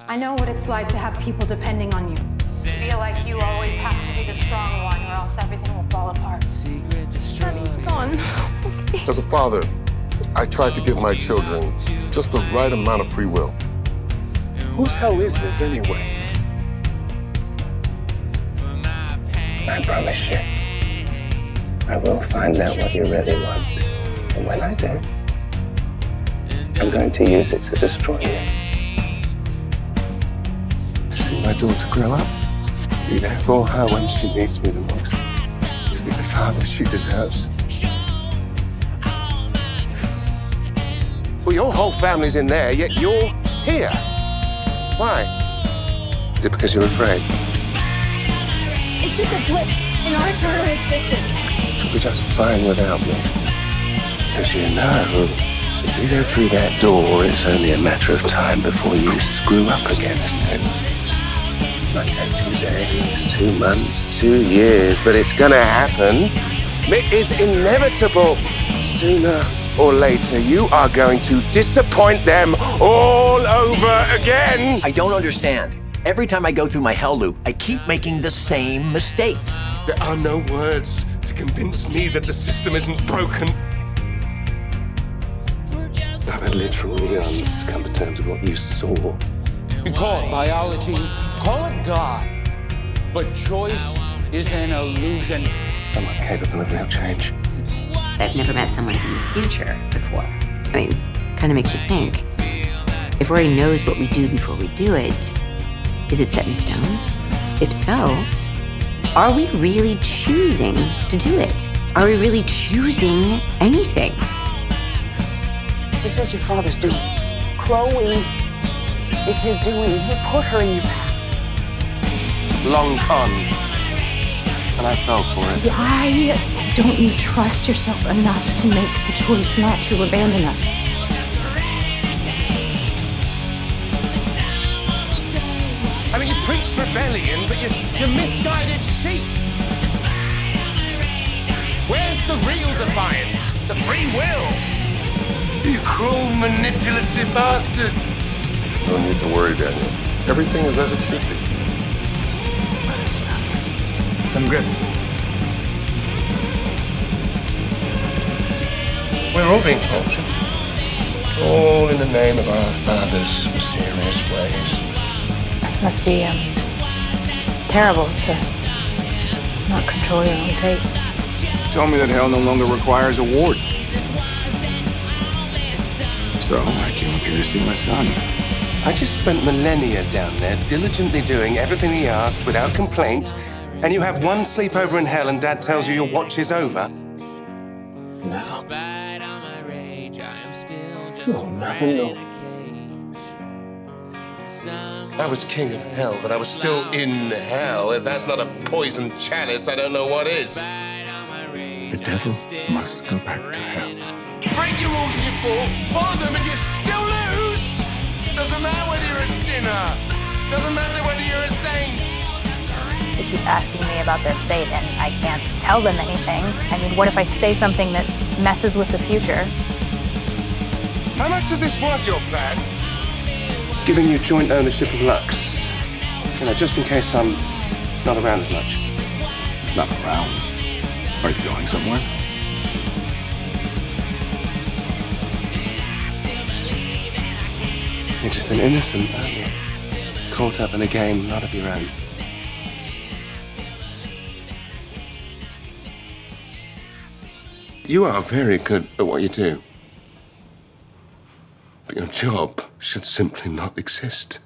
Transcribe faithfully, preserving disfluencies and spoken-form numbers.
I know what it's like to have people depending on you. Feel like you always have to be the strong one or else everything will fall apart. Daddy's gone. As a father, I tried to give my children just the right amount of free will. Whose hell is this anyway? I promise you, I will find out what you really want. And when I do, I'm going to use it to destroy you. To see my daughter grow up, be there for her when she needs me the most, to be the father she deserves. Well, your whole family's in there, yet you're here. Why? Is it because you're afraid? It's just a blip in our eternal existence. You'll be just fine without me. Because you know, if you go through that door, it's only a matter of time before you screw up again, isn't it? It might take two days, two months, two years, but it's gonna happen. It is inevitable. Sooner or later, you are going to disappoint them all over again. I don't understand. Every time I go through my hell loop, I keep making the same mistakes. There are no words to convince me that the system isn't broken. I've had literal eons to come to terms with what you saw. You call it biology, call it God, but choice is an illusion. I'm not capable of real change. I've never met someone from the future before. I mean, kind of makes you think. If Rory knows what we do before we do it, is it set in stone? If so, are we really choosing to do it? Are we really choosing anything? This is your father's doing. Chloe is his doing. He put her in your path. Long con. And I fell for it. Why don't you trust yourself enough to make the choice not to abandon us? I mean, you preach rebellion, but you're, you're misguided sheep. Where's the real defiance? The free will? You cruel, manipulative bastard. No need to worry, Daniel. Everything is as it should be. Some good. We're all being tortured. All in the name of our father's mysterious ways. Must be um, terrible to not control your own fate. Told me that hell no longer requires a ward. So I came up here to see my son. I just spent millennia down there diligently doing everything he asked without complaint, and you have one sleepover in hell and Dad tells you your watch is over? No. No, nothing, no. I was king of hell, but I was still in hell. If that's not a poisoned chalice, I don't know what is. The devil must go back to hell. Break your rules and you fall, follow them and you still lose. Doesn't matter whether you're a sinner. Doesn't matter whether you're a saint. They keep asking me about their fate and I can't tell them anything. I mean, what if I say something that messes with the future? How much of this was your plan? Giving you joint ownership of Lux. You know, just in case I'm not around as much. Not around. Are you going somewhere? You're just an innocent, aren't you? Caught up in a game not of your own. You are very good at what you do. But your job should simply not exist.